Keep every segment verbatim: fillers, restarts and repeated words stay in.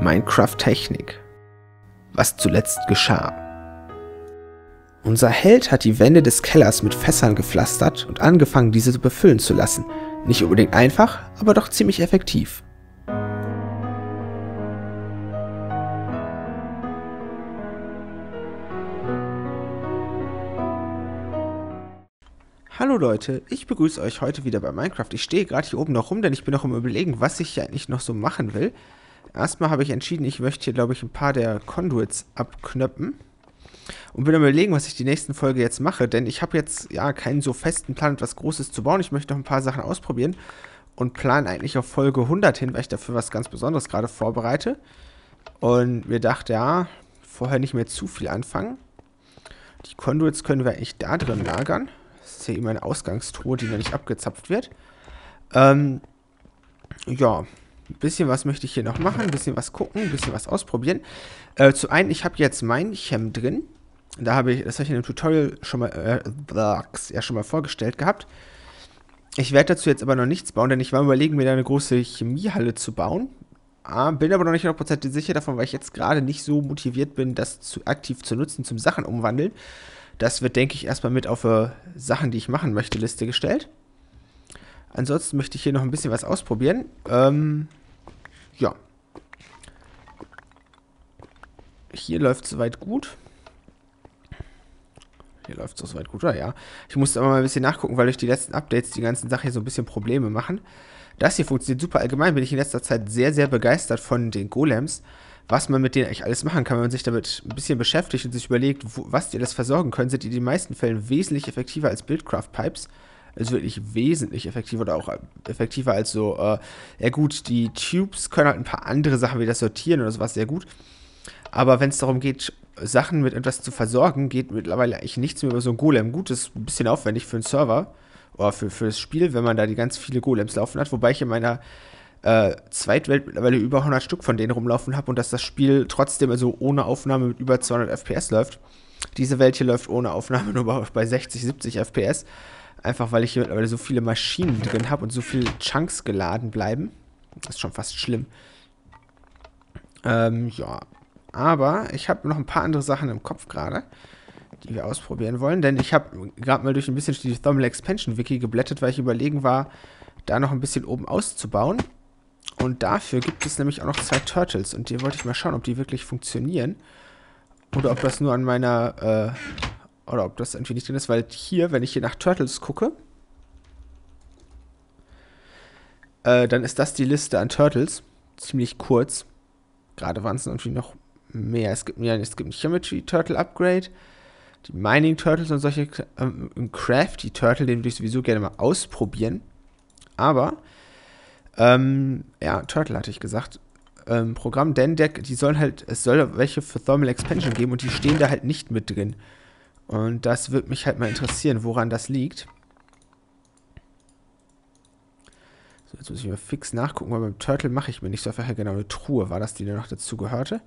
Minecraft-Technik. Was zuletzt geschah. Unser Held hat die Wände des Kellers mit Fässern gepflastert und angefangen, diese zu befüllen zu lassen. Nicht unbedingt einfach, aber doch ziemlich effektiv. Hallo Leute, ich begrüße euch heute wieder bei Minecraft. Ich stehe gerade hier oben noch rum, denn ich bin noch im Überlegen, was ich hier eigentlich noch so machen will. Erstmal habe ich entschieden, ich möchte hier, glaube ich, ein paar der Conduits abknöpfen. Und bin am Überlegen, was ich die nächsten Folge jetzt mache, denn ich habe jetzt ja keinen so festen Plan, etwas Großes zu bauen. Ich möchte noch ein paar Sachen ausprobieren und plane eigentlich auf Folge hundert hin, weil ich dafür was ganz Besonderes gerade vorbereite. Und mir dachte, ja, vorher nicht mehr zu viel anfangen. Die Conduits können wir eigentlich da drin lagern. Das ist hier eben eine Ausgangstruhe, die noch nicht abgezapft wird. Ähm, ja, ein bisschen was möchte ich hier noch machen, ein bisschen was gucken, ein bisschen was ausprobieren. Äh, zu einem, ich habe jetzt mein Chem drin. Da habe ich, das habe ich in dem Tutorial schon mal, äh, ja, schon mal vorgestellt gehabt. Ich werde dazu jetzt aber noch nichts bauen, denn ich war überlegen, mir da eine große Chemiehalle zu bauen. Ah, bin aber noch nicht hundert Prozent sicher davon, weil ich jetzt gerade nicht so motiviert bin, das zu, aktiv zu nutzen, zum Sachen umwandeln. Das wird, denke ich, erstmal mit auf äh, Sachen, die ich machen möchte, Liste gestellt. Ansonsten möchte ich hier noch ein bisschen was ausprobieren. Ähm, ja. Hier läuft es soweit gut. Hier läuft es soweit gut, oder? Ja. Ich musste aber mal ein bisschen nachgucken, weil durch die letzten Updates die ganzen Sachen hier so ein bisschen Probleme machen. Das hier funktioniert super. Allgemein bin ich in letzter Zeit sehr, sehr begeistert von den Golems. Was man mit denen eigentlich alles machen kann, wenn man sich damit ein bisschen beschäftigt und sich überlegt, wo, was die alles versorgen können, sind die in den meisten Fällen wesentlich effektiver als Buildcraft-Pipes. Also wirklich wesentlich effektiver oder auch effektiver als so, äh, ja gut, die Tubes können halt ein paar andere Sachen wie das Sortieren oder sowas sehr gut. Aber wenn es darum geht, Sachen mit etwas zu versorgen, geht mittlerweile eigentlich nichts mehr über so ein Golem. Gut, das ist ein bisschen aufwendig für einen Server oder für, für das Spiel, wenn man da die ganz viele Golems laufen hat. Wobei ich in meiner äh, Zweitwelt mittlerweile über hundert Stück von denen rumlaufen habe und dass das Spiel trotzdem also ohne Aufnahme mit über zweihundert F P S läuft. Diese Welt hier läuft ohne Aufnahme nur bei sechzig, siebzig F P S. Einfach weil ich hier mittlerweile so viele Maschinen drin habe und so viele Chunks geladen bleiben. Das ist schon fast schlimm. Ähm, ja. Aber ich habe noch ein paar andere Sachen im Kopf gerade, die wir ausprobieren wollen. Denn ich habe gerade mal durch ein bisschen die Thermal Expansion Wiki geblättert, weil ich überlegen war, da noch ein bisschen oben auszubauen. Und dafür gibt es nämlich auch noch zwei Turtles. Und die wollte ich mal schauen, ob die wirklich funktionieren. Oder ob das nur an meiner, äh, oder ob das irgendwie nicht drin ist. Weil hier, wenn ich hier nach Turtles gucke, äh, dann ist das die Liste an Turtles. Ziemlich kurz. Gerade waren es irgendwie noch mehr. Es gibt, ja, es gibt ein Geometry Turtle Upgrade, die Mining Turtles und solche, ähm, ein Crafty Turtle, den würde ich sowieso gerne mal ausprobieren. Aber, ähm, ja, Turtle hatte ich gesagt, ähm, Programm, denn der, die sollen halt, es soll welche für Thermal Expansion geben und die stehen da halt nicht mit drin. Und das würde mich halt mal interessieren, woran das liegt. So, jetzt muss ich mal fix nachgucken, weil beim Turtle mache ich mir nicht so einfach genau eine Truhe. War das, die da noch dazu gehörte?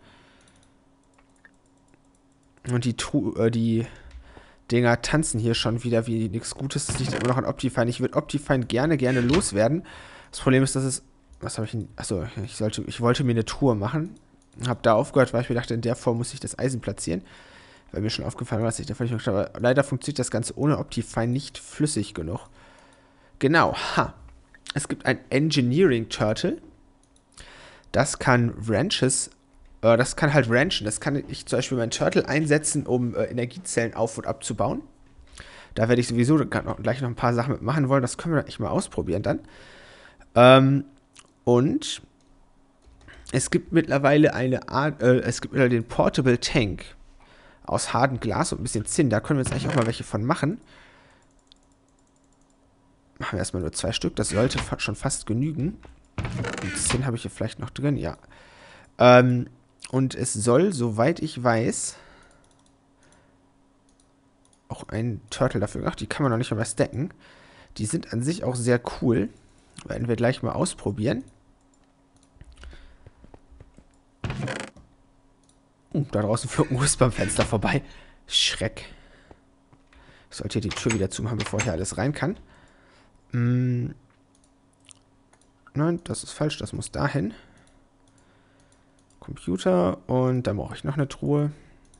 Und die Truhe, äh, die Dinger tanzen hier schon wieder wie nichts Gutes. Das liegt immer noch an Optifine. Ich würde Optifine gerne, gerne loswerden. Das Problem ist, dass es... Was habe ich denn... Achso, ich sollte, ich wollte mir eine Truhe machen. Habe da aufgehört, weil ich mir dachte, in der Form muss ich das Eisen platzieren. Weil mir schon aufgefallen war, dass ich da völlig... Aber leider funktioniert das Ganze ohne Optifine nicht flüssig genug. Genau, ha. Es gibt ein Engineering Turtle. Das kann Wrenches... Äh, das kann halt wrenchen. Das kann ich zum Beispiel meinen Turtle einsetzen, um äh, Energiezellen auf- und abzubauen. Da werde ich sowieso noch, gleich noch ein paar Sachen mitmachen wollen. Das können wir echt mal ausprobieren dann. Ähm, und es gibt mittlerweile eine Art, äh, es gibt mittlerweile den Portable Tank aus hartem Glas und ein bisschen Zinn. Da können wir jetzt eigentlich auch mal welche von machen. Machen wir erstmal nur zwei Stück. Das sollte fa schon fast genügen. Und Zinn habe ich hier vielleicht noch drin, ja. Ähm, und es soll, soweit ich weiß, auch ein Turtle dafür. Ach, die kann man noch nicht mal stacken. Die sind an sich auch sehr cool. Werden wir gleich mal ausprobieren. Uh, da draußen flog ein Wisp am Fenster vorbei. Schreck. Ich sollte hier die Tür wieder zumachen, bevor hier alles rein kann. Hm. Nein, das ist falsch. Das muss dahin. Computer und dann brauche ich noch eine Truhe.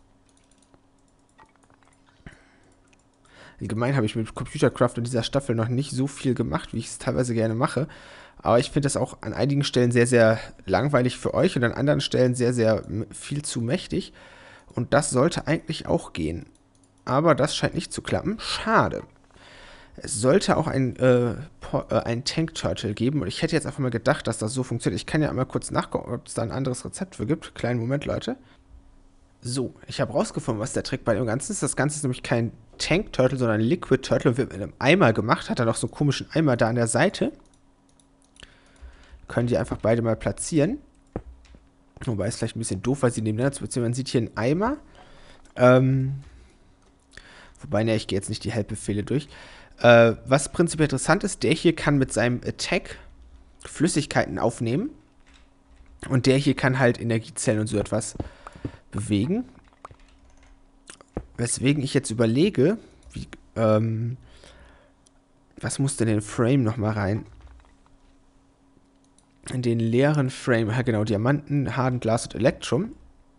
Allgemein habe ich mit Computercraft in dieser Staffel noch nicht so viel gemacht, wie ich es teilweise gerne mache. Aber ich finde das auch an einigen Stellen sehr, sehr langweilig für euch und an anderen Stellen sehr, sehr viel zu mächtig. Und das sollte eigentlich auch gehen. Aber das scheint nicht zu klappen. Schade. Es sollte auch ein, äh, ein Tank-Turtle geben. Und ich hätte jetzt einfach mal gedacht, dass das so funktioniert. Ich kann ja einmal kurz nachgucken, ob es da ein anderes Rezept für gibt. Kleinen Moment, Leute. So, ich habe rausgefunden, was der Trick bei dem Ganzen ist. Das Ganze ist nämlich kein Tank-Turtle, sondern ein Liquid-Turtle. Wird mit einem Eimer gemacht. Hat er noch so einen komischen Eimer da an der Seite. Können die einfach beide mal platzieren. Wobei es vielleicht ein bisschen doof, weil sie nebeneinander zu beziehen. Man sieht hier einen Eimer. Ähm, wobei, ne, ich gehe jetzt nicht die Help-Befehle durch. Äh, was prinzipiell interessant ist, der hier kann mit seinem Attack Flüssigkeiten aufnehmen. Und der hier kann halt Energiezellen und so etwas bewegen. Weswegen ich jetzt überlege, wie, ähm, was muss denn in den Frame nochmal rein? In den leeren Frame, ja genau, Diamanten, Harden, Glas und Elektrum.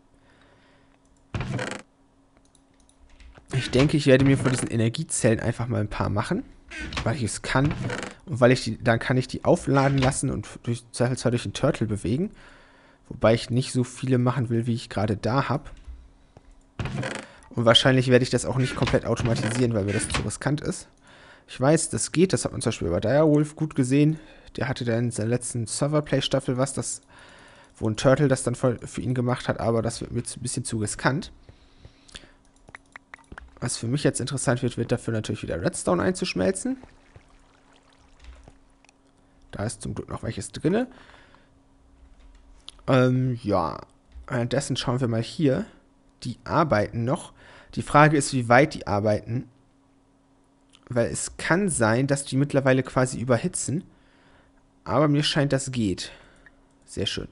Ich denke, ich werde mir von diesen Energiezellen einfach mal ein paar machen, weil ich es kann. Und weil ich die, dann kann ich die aufladen lassen und durch, zwar durch den Turtle bewegen. Wobei ich nicht so viele machen will, wie ich gerade da habe. Und wahrscheinlich werde ich das auch nicht komplett automatisieren, weil mir das zu riskant ist. Ich weiß, das geht, das hat man zum Beispiel bei Direwolf gut gesehen. Der hatte da in seiner letzten Serverplay-Staffel was, das, wo ein Turtle das dann für ihn gemacht hat, aber das wird mir ein bisschen zu riskant. Was für mich jetzt interessant wird, wird dafür natürlich wieder Redstone einzuschmelzen. Da ist zum Glück noch welches drin. Ähm, ja. Währenddessen schauen wir mal hier. Die arbeiten noch. Die Frage ist, wie weit die arbeiten. Weil es kann sein, dass die mittlerweile quasi überhitzen. Aber mir scheint, das geht. Sehr schön.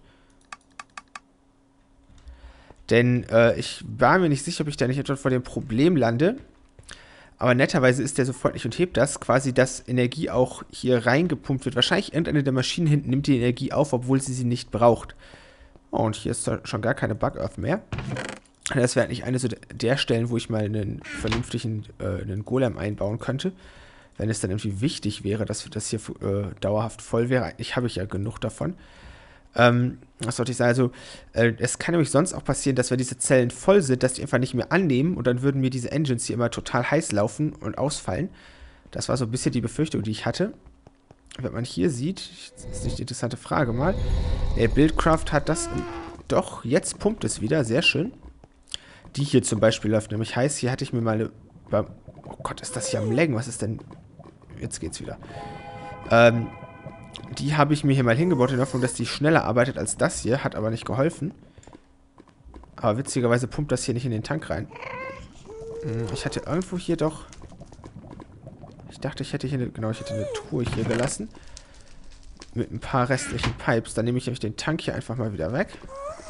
Denn äh, ich war mir nicht sicher, ob ich da nicht etwa vor dem Problem lande. Aber netterweise ist der so freundlich und hebt das. Quasi, dass Energie auch hier reingepumpt wird. Wahrscheinlich irgendeine der Maschinen hinten nimmt die Energie auf, obwohl sie sie nicht braucht. Oh, und hier ist schon gar keine Bug-Earth mehr. Das wäre eigentlich eine so der Stellen, wo ich mal einen vernünftigen äh, einen Golem einbauen könnte. Wenn es dann irgendwie wichtig wäre, dass das hier äh, dauerhaft voll wäre. Eigentlich habe ich ja genug davon. Ähm, was sollte ich sagen? Also, äh, es kann nämlich sonst auch passieren, dass wenn diese Zellen voll sind, dass die einfach nicht mehr annehmen und dann würden mir diese Engines hier immer total heiß laufen und ausfallen. Das war so ein bisschen die Befürchtung, die ich hatte. Wenn man hier sieht, das ist nicht die interessante Frage mal. Der Buildcraft hat das. Doch, jetzt pumpt es wieder, sehr schön. Die hier zum Beispiel läuft nämlich heiß. Hier hatte ich mir mal eine. Oh Gott, ist das hier am Laggen? Was ist denn. Jetzt geht's wieder. Ähm. Die habe ich mir hier mal hingebaut, in der Hoffnung, dass die schneller arbeitet als das hier. Hat aber nicht geholfen. Aber witzigerweise pumpt das hier nicht in den Tank rein. Ich hatte irgendwo hier doch... Ich dachte, ich hätte hier eine... Genau, ich hätte eine Truhe hier gelassen. Mit ein paar restlichen Pipes. Dann nehme ich nämlich den Tank hier einfach mal wieder weg.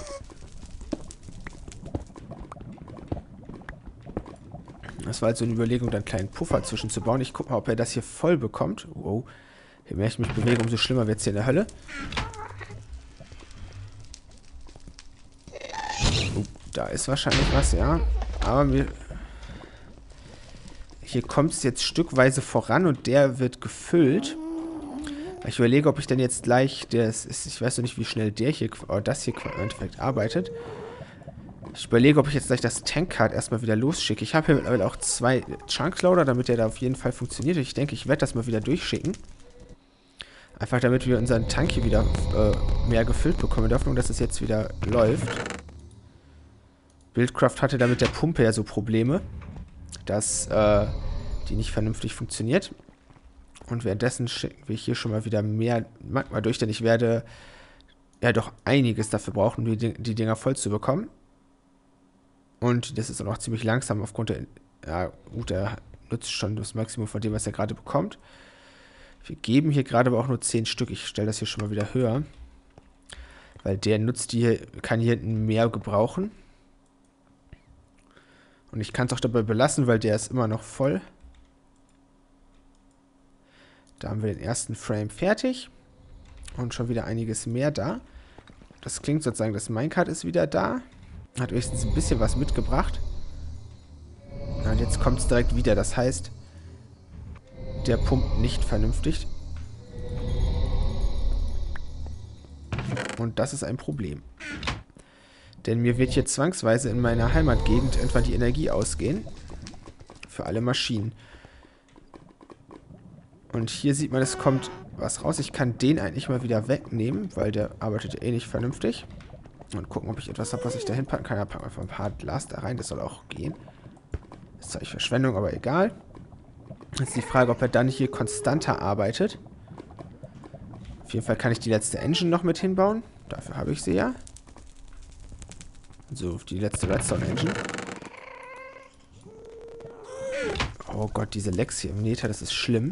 Das war halt so eine Überlegung, da einen kleinen Puffer zwischenzubauen. Ich gucke mal, ob er das hier voll bekommt. Wow. Je mehr ich mich bewege, umso schlimmer wird es hier in der Hölle. Oh, da ist wahrscheinlich was, ja. Aber mir... Hier kommt es jetzt stückweise voran und der wird gefüllt. Ich überlege, ob ich denn jetzt gleich... Das ist, ich weiß noch nicht, wie schnell der hier... Oder das hier im Endeffekt arbeitet. Ich überlege, ob ich jetzt gleich das Tankcard erstmal wieder losschicke. Ich habe hier mittlerweile auch zwei Chunkloader, damit der da auf jeden Fall funktioniert. Ich denke, ich werde das mal wieder durchschicken. Einfach damit wir unseren Tank hier wieder äh, mehr gefüllt bekommen. In der Hoffnung, dass es jetzt wieder läuft. Buildcraft hatte da mit der Pumpe ja so Probleme, dass äh, die nicht vernünftig funktioniert. Und währenddessen schicken wir hier schon mal wieder mehr Magma durch, denn ich werde ja doch einiges dafür brauchen, um die, die Dinger voll zu bekommen. Und das ist auch noch ziemlich langsam aufgrund der... Ja, gut, der nutzt schon das Maximum von dem, was er gerade bekommt. Wir geben hier gerade aber auch nur zehn Stück. Ich stelle das hier schon mal wieder höher. Weil der nutzt die hier, kann hier hinten mehr gebrauchen. Und ich kann es auch dabei belassen, weil der ist immer noch voll. Da haben wir den ersten Frame fertig. Und schon wieder einiges mehr da. Das klingt sozusagen, das Minecart ist wieder da. Hat wenigstens ein bisschen was mitgebracht. Ja, und jetzt kommt es direkt wieder. Das heißt, der pumpt nicht vernünftig. Und das ist ein Problem. Denn mir wird hier zwangsweise in meiner Heimatgegend irgendwann die Energie ausgehen. Für alle Maschinen. Und hier sieht man, es kommt was raus. Ich kann den eigentlich mal wieder wegnehmen, weil der arbeitet ja eh nicht vernünftig. Und gucken, ob ich etwas habe, was ich da hinpacken kann. Da packen wir einfach ein paar Glas da rein. Das soll auch gehen. Das ist zwar nicht Verschwendung, aber egal. Jetzt die Frage, ob er dann hier konstanter arbeitet. Auf jeden Fall kann ich die letzte Engine noch mit hinbauen. Dafür habe ich sie ja. So, die letzte Redstone Engine. Oh Gott, diese Lecks hier im Nether, das ist schlimm.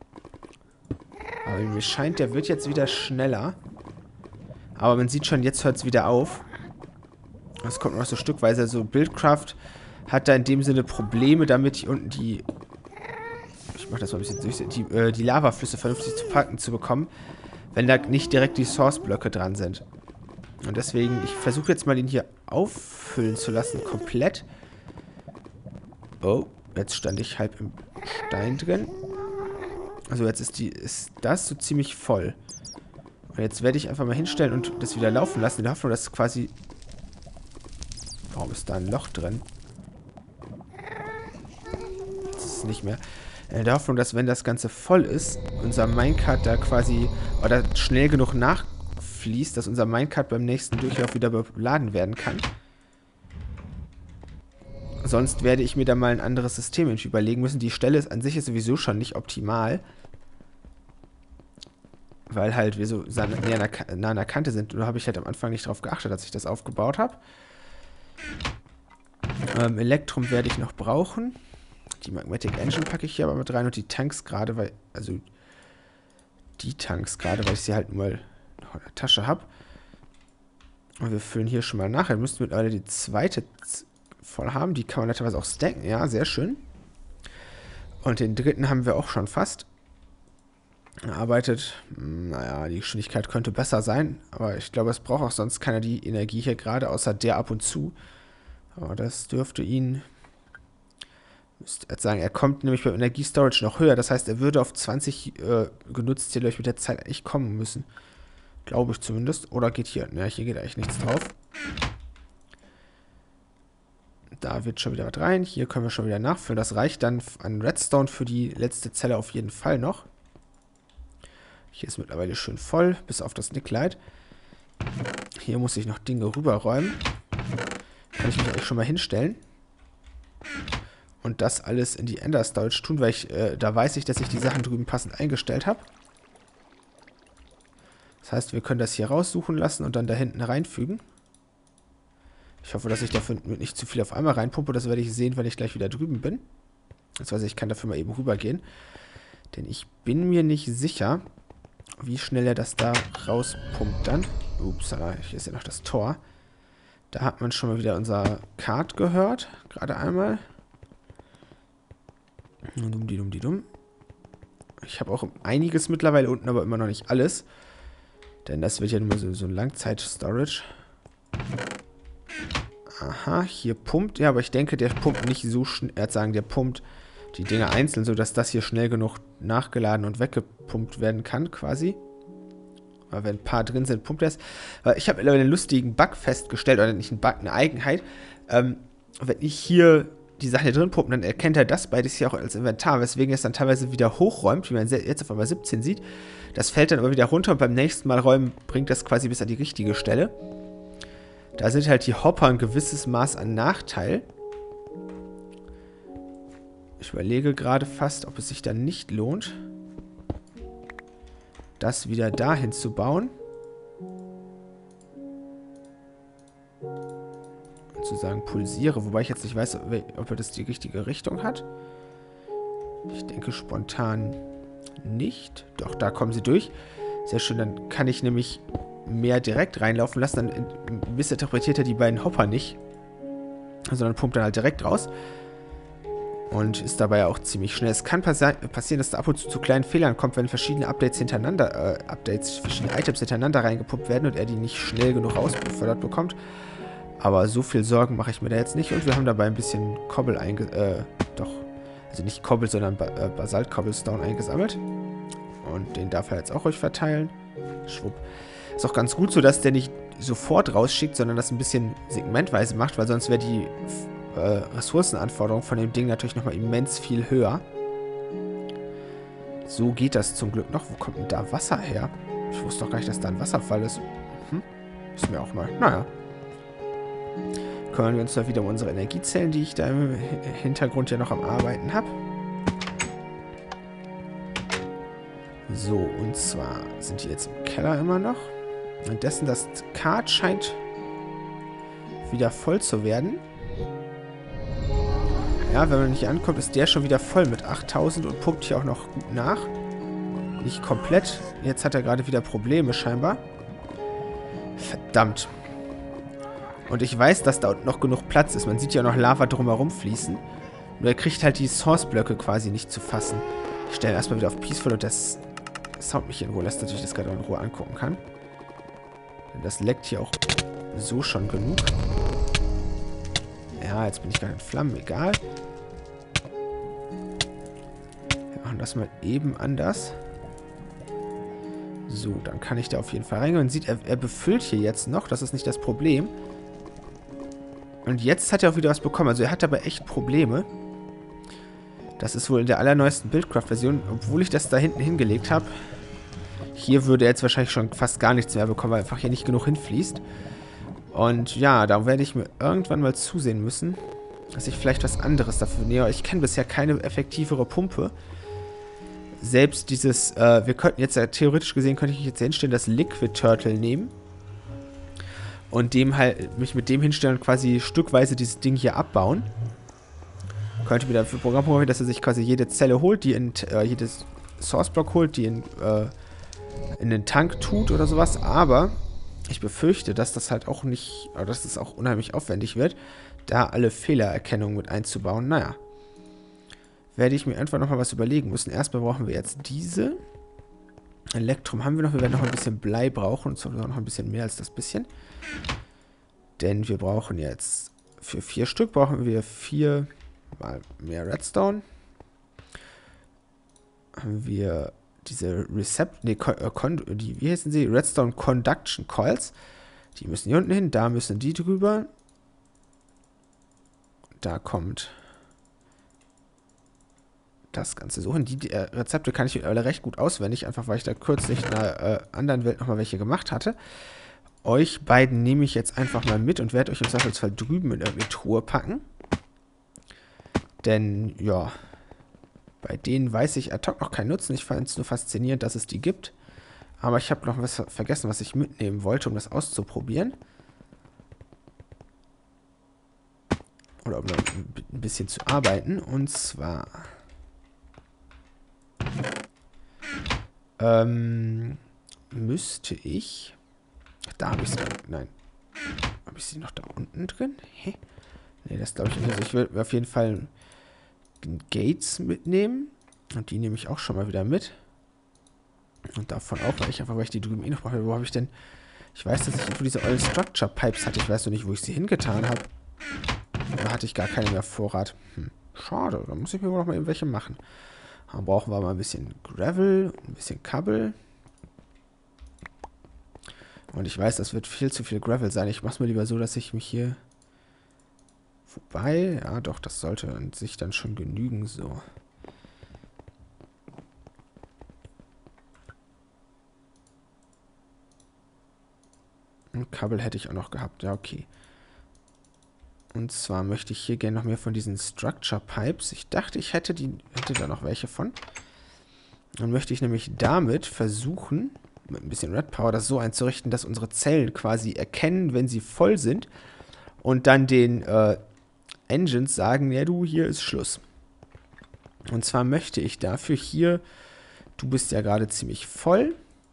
Aber mir scheint, der wird jetzt wieder schneller. Aber man sieht schon, jetzt hört es wieder auf. Es kommt noch so stückweise. Also Buildcraft hat da in dem Sinne Probleme damit, hier unten die... Ich mache das mal ein bisschen durch. Die, äh, die Lavaflüsse vernünftig zu packen zu bekommen, wenn da nicht direkt die Source-Blöcke dran sind. Und deswegen, ich versuche jetzt mal den hier auffüllen zu lassen, komplett. Oh, jetzt stand ich halb im Stein drin. Also jetzt ist, die, ist das so ziemlich voll. Und jetzt werde ich einfach mal hinstellen und das wieder laufen lassen, in der Hoffnung, dass quasi... Warum ist da ein Loch drin? Das ist nicht mehr. In der Hoffnung, dass wenn das Ganze voll ist, unser Minecart da quasi... Oder schnell genug nachfließt, dass unser Minecart beim nächsten Durchlauf wieder beladen werden kann. Sonst werde ich mir da mal ein anderes System überlegen müssen. Die Stelle ist an sich ist sowieso schon nicht optimal. Weil halt wir so nah an der Kante sind. Da habe ich halt am Anfang nicht drauf geachtet, als ich das aufgebaut habe. Ähm, Elektrum werde ich noch brauchen. Die Magmatic Engine packe ich hier aber mit rein. Und die Tanks gerade, weil... Also... Die Tanks gerade, weil ich sie halt mal noch in der Tasche habe. Und wir füllen hier schon mal nach. Dann müssten wir mittlerweile die zweite voll haben. Die kann man teilweise auch stacken. Ja, sehr schön. Und den dritten haben wir auch schon fast. Er arbeitet, naja, die Geschwindigkeit könnte besser sein. Aber ich glaube, es braucht auch sonst keiner die Energie hier gerade, außer der ab und zu. Aber das dürfte ihn... Müsste jetzt sagen, er kommt nämlich beim Energiestorage noch höher. Das heißt, er würde auf zwanzig äh, genutzt hier durch mit der Zeit eigentlich kommen müssen. Glaube ich zumindest. Oder geht hier... Ja, hier geht eigentlich nichts drauf. Da wird schon wieder was rein. Hier können wir schon wieder nachfüllen. Das reicht dann an Redstone für die letzte Zelle auf jeden Fall noch. Hier ist mittlerweile schön voll, bis auf das Nicklight. Hier muss ich noch Dinge rüberräumen. Kann ich mich eigentlich schon mal hinstellen. Und das alles in die Ender Storage tun, weil ich, äh, da weiß ich, dass ich die Sachen drüben passend eingestellt habe. Das heißt, wir können das hier raussuchen lassen und dann da hinten reinfügen. Ich hoffe, dass ich dafür nicht zu viel auf einmal reinpumpe. Das werde ich sehen, wenn ich gleich wieder drüben bin. Das heißt, ich kann dafür mal eben rübergehen. Denn ich bin mir nicht sicher, wie schnell er das da rauspumpt dann. Ups, hier ist ja noch das Tor. Da hat man schon mal wieder unser Kart gehört. Gerade einmal. Dumm, die dumm, die dumm. Ich habe auch einiges mittlerweile unten, aber immer noch nicht alles. Denn das wird ja nur so, so ein Langzeit-Storage. Aha, hier pumpt. Ja, aber ich denke, der pumpt nicht so schnell. Er hat sagen, der pumpt die Dinger einzeln, sodass das hier schnell genug nachgeladen und weggepumpt werden kann, quasi. Aber wenn ein paar drin sind, pumpt er es. Ich habe mittlerweile einen lustigen Bug festgestellt, oder nicht einen Bug, eine Eigenheit. Ähm, wenn ich hier die Sachen hier drin pumpen, dann erkennt er das beides hier auch als Inventar, weswegen er es dann teilweise wieder hochräumt, wie man jetzt auf einmal siebzehn sieht. Das fällt dann aber wieder runter und beim nächsten Mal räumen bringt das quasi bis an die richtige Stelle. Da sind halt die Hopper ein gewisses Maß an Nachteil. Ich überlege gerade fast, ob es sich dann nicht lohnt, das wieder dahin zu bauen. Und zu sagen, pulsiere. Wobei ich jetzt nicht weiß, ob er das die richtige Richtung hat. Ich denke spontan nicht. Doch, da kommen sie durch. Sehr schön, dann kann ich nämlich mehr direkt reinlaufen lassen. Dann missinterpretiert er die beiden Hopper nicht. Sondern pumpt dann halt direkt raus. Und ist dabei auch ziemlich schnell. Es kann passi passieren, dass da ab und zu zu kleinen Fehlern kommt, wenn verschiedene Updates hintereinander, äh, Updates, verschiedene Items hintereinander reingepuppt werden und er die nicht schnell genug rausbefördert bekommt. Aber so viel Sorgen mache ich mir da jetzt nicht. Und wir haben dabei ein bisschen Cobble einge... Äh, doch. Also nicht Cobble, sondern ba äh, Basalt-Cobblestone eingesammelt. Und den darf er jetzt auch ruhig verteilen. Schwupp. Ist auch ganz gut so, dass der nicht sofort rausschickt, sondern das ein bisschen segmentweise macht, weil sonst wäre die äh, Ressourcenanforderung von dem Ding natürlich nochmal immens viel höher. So geht das zum Glück noch. Wo kommt denn da Wasser her? Ich wusste doch gar nicht, dass da ein Wasserfall ist. Hm? Ist mir auch neu. Naja. Kümmern wir uns da wieder um unsere Energiezellen, die ich da im Hintergrund ja noch am Arbeiten habe. So, und zwar sind die jetzt im Keller immer noch. Währenddessen das Kart scheint wieder voll zu werden. Ja, wenn man nicht ankommt, ist der schon wieder voll mit achttausend und pumpt hier auch noch gut nach. Nicht komplett. Jetzt hat er gerade wieder Probleme scheinbar. Verdammt. Und ich weiß, dass da unten noch genug Platz ist. Man sieht ja noch Lava drumherum fließen. Und er kriegt halt die Source-Blöcke quasi nicht zu fassen. Ich stelle erstmal wieder auf Peaceful und das Sound mich in Ruhe lässt, dass ich das gerade in Ruhe angucken kann. Denn das leckt hier auch so schon genug. Ja, jetzt bin ich gerade in Flammen, egal. Wir machen das mal eben anders. So, dann kann ich da auf jeden Fall reingehen. Man sieht, er, er befüllt hier jetzt noch. Das ist nicht das Problem. Und jetzt hat er auch wieder was bekommen. Also er hat aber echt Probleme. Das ist wohl in der allerneuesten Buildcraft-Version. Obwohl ich das da hinten hingelegt habe. Hier würde er jetzt wahrscheinlich schon fast gar nichts mehr bekommen, weil einfach hier nicht genug hinfließt. Und ja, da werde ich mir irgendwann mal zusehen müssen, dass ich vielleicht was anderes dafür nehme. Ich kenne bisher keine effektivere Pumpe. Selbst dieses, äh, wir könnten jetzt ja theoretisch gesehen, könnte ich jetzt hinstellen, das Liquid Turtle nehmen. Und dem halt, mich mit dem hinstellen und quasi stückweise dieses Ding hier abbauen. Könnte mir dafür Programm programmieren, dass er sich quasi jede Zelle holt, die in, äh, jedes Source-Block holt, die in, äh, in den Tank tut oder sowas. Aber ich befürchte, dass das halt auch nicht, oder dass das auch unheimlich aufwendig wird, da alle Fehlererkennung mit einzubauen. Naja. Werde ich mir einfach nochmal was überlegen müssen. Erstmal brauchen wir jetzt diese. Elektrum haben wir noch. Wir werden noch ein bisschen Blei brauchen. Und zwar noch ein bisschen mehr als das bisschen. Denn wir brauchen jetzt, für vier Stück brauchen wir vier mal mehr Redstone. Haben wir diese Recept, nee, die, wie heißen sie? Redstone Conduction Coils. Die müssen hier unten hin. Da müssen die drüber. Da kommt das Ganze so hin. Die, die äh, Rezepte kann ich alle recht gut auswendig, einfach weil ich da kürzlich in einer äh, anderen Welt nochmal welche gemacht hatte. Euch beiden nehme ich jetzt einfach mal mit und werde euch im Zweifelsfall drüben in irgendeine Truhe packen. Denn, ja, bei denen weiß ich ad hoc noch keinen Nutzen. Ich fand es nur faszinierend, dass es die gibt. Aber ich habe noch was vergessen, was ich mitnehmen wollte, um das auszuprobieren. Oder um ein bisschen zu arbeiten. Und zwar Ähm, müsste ich... Da habe ich sie. Nein. Habe ich sie noch da unten drin? Hä? Ne, das glaube ich nicht. Also ich will auf jeden Fall Gates mitnehmen. Und die nehme ich auch schon mal wieder mit. Und davon auch, weil ich einfach, weil ich die drüben eh noch brauche. Wo habe ich denn... Ich weiß, dass ich irgendwo diese Oil Structure Pipes hatte. Ich weiß nur nicht, wo ich sie hingetan habe. Da hatte ich gar keine mehr Vorrat. Hm, schade. Da muss ich mir wohl noch mal eben welche machen. Dann brauchen wir mal ein bisschen Gravel, ein bisschen Kabel. Und ich weiß, das wird viel zu viel Gravel sein. Ich mache es mir lieber so, dass ich mich hier... Wobei, ja doch, das sollte an sich dann schon genügen, so. Und Kabel hätte ich auch noch gehabt, ja okay. Und zwar möchte ich hier gerne noch mehr von diesen Structure Pipes. Ich dachte, ich hätte, die, hätte da noch welche von. Dann möchte ich nämlich damit versuchen, mit ein bisschen Red Power, das so einzurichten, dass unsere Zellen quasi erkennen, wenn sie voll sind. Und dann den äh, Engines sagen, ja du, hier ist Schluss. Und zwar möchte ich dafür hier, du bist ja gerade ziemlich voll.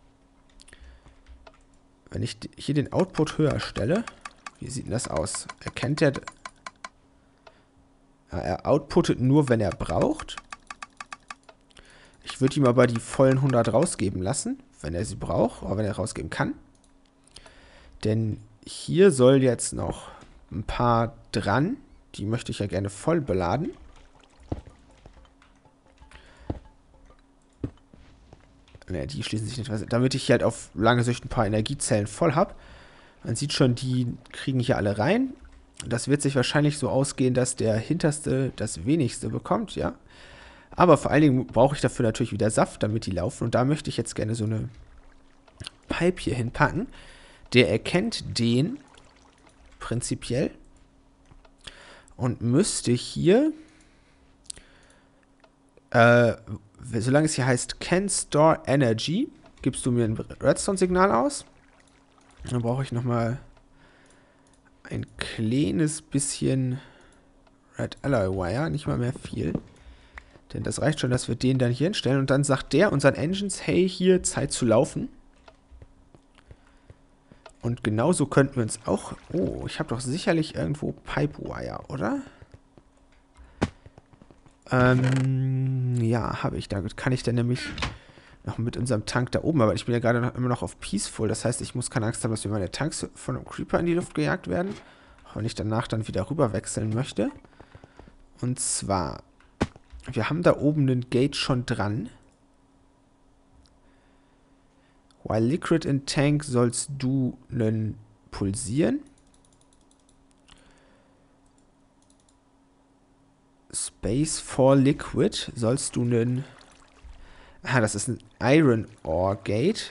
Wenn ich hier den Output höher stelle... Wie sieht denn das aus? Erkennt der... Er outputtet nur, wenn er braucht. Ich würde ihm aber die vollen hundert rausgeben lassen, wenn er sie braucht, oder wenn er rausgeben kann. Denn hier soll jetzt noch ein paar dran. Die möchte ich ja gerne voll beladen. Ne, die schließen sich nicht. Damit ich halt auf lange Sicht ein paar Energiezellen voll habe. Man sieht schon, die kriegen hier alle rein. Das wird sich wahrscheinlich so ausgehen, dass der hinterste das wenigste bekommt, ja. Aber vor allen Dingen brauche ich dafür natürlich wieder Saft, damit die laufen. Und da möchte ich jetzt gerne so eine Pipe hier hinpacken. Der erkennt den prinzipiell und müsste hier, äh, solange es hier heißt Can Store Energy, gibst du mir ein Redstone-Signal aus. Dann brauche ich nochmal ein kleines bisschen Red Alloy Wire, nicht mal mehr viel. Denn das reicht schon, dass wir den dann hier hinstellen. Und dann sagt der unseren Engines, hey, hier, Zeit zu laufen. Und genauso könnten wir uns auch... Oh, ich habe doch sicherlich irgendwo Pipewire, oder? Ähm, ja, habe ich. Da kann ich dann nämlich noch mit unserem Tank da oben. Aber ich bin ja gerade noch, immer noch auf Peaceful. Das heißt, ich muss keine Angst haben, dass wir meine Tanks von einem Creeper in die Luft gejagt werden. Auch wenn ich danach dann wieder rüber wechseln möchte. Und zwar... Wir haben da oben einen Gate schon dran. While Liquid in Tank sollst du einen pulsieren. Space for Liquid sollst du einen... Ah, das ist ein Iron Ore Gate.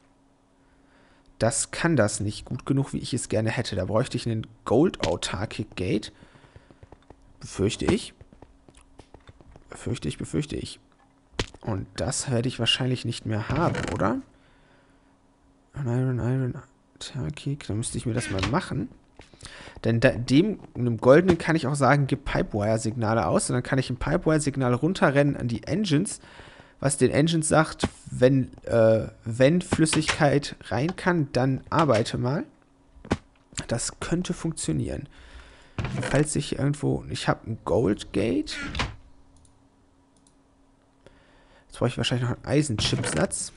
Das kann das nicht gut genug, wie ich es gerne hätte. Da bräuchte ich einen Gold Autarkic Gate. Befürchte ich. Befürchte ich, befürchte ich. Und das werde ich wahrscheinlich nicht mehr haben, oder? Iron, Iron, Autarkic. Dann müsste ich mir das mal machen. Denn da, dem, einem Goldenen kann ich auch sagen, gib Pipewire-Signale aus. Und dann kann ich ein Pipewire-Signal runterrennen an die Engines, was den Engines sagt, wenn, äh, wenn Flüssigkeit rein kann, dann arbeite mal. Das könnte funktionieren. Falls ich irgendwo... Ich habe ein Gold Gate. Jetzt brauche ich wahrscheinlich noch einen Eisenchipsatz,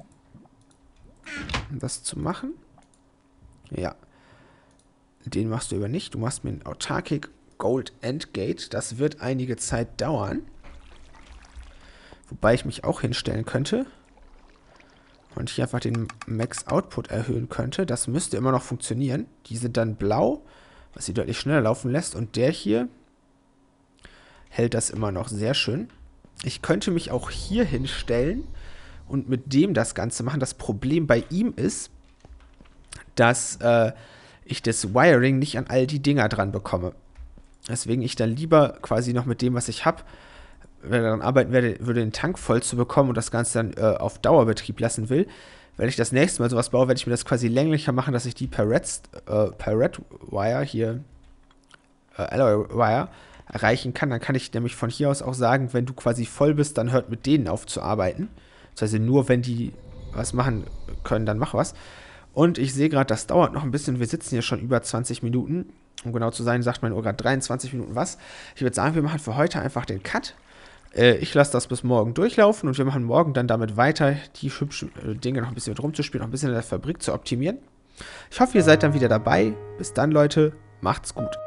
um das zu machen. Ja. Den machst du aber nicht. Du machst mir ein Autarkic Gold Endgate. Das wird einige Zeit dauern. Wobei ich mich auch hinstellen könnte. Und hier einfach den Max Output erhöhen könnte. Das müsste immer noch funktionieren. Die sind dann blau, was sie deutlich schneller laufen lässt. Und der hier hält das immer noch sehr schön. Ich könnte mich auch hier hinstellen und mit dem das Ganze machen. Das Problem bei ihm ist, dass äh, ich das Wiring nicht an all die Dinger dran bekomme. Deswegen ich dann lieber quasi noch mit dem, was ich habe, wenn ich daran arbeiten werde, würde den Tank voll zu bekommen und das Ganze dann äh, auf Dauerbetrieb lassen will. Wenn ich das nächste Mal sowas baue, werde ich mir das quasi länglicher machen, dass ich die per Red, äh, per Red Wire hier, äh, Alloy Wire, erreichen kann. Dann kann ich nämlich von hier aus auch sagen, wenn du quasi voll bist, dann hört mit denen auf zu arbeiten. Das heißt, nur wenn die was machen können, dann mach was. Und ich sehe gerade, das dauert noch ein bisschen. Wir sitzen hier schon über zwanzig Minuten. Um genau zu sein, sagt mein Uhr gerade dreiundzwanzig Minuten was. Ich würde sagen, wir machen für heute einfach den Cut. Äh, ich lasse das bis morgen durchlaufen und wir machen morgen dann damit weiter, die hübschen äh, Dinge noch ein bisschen mit rumzuspielen, noch ein bisschen in der Fabrik zu optimieren. Ich hoffe, ihr seid dann wieder dabei. Bis dann, Leute. Macht's gut.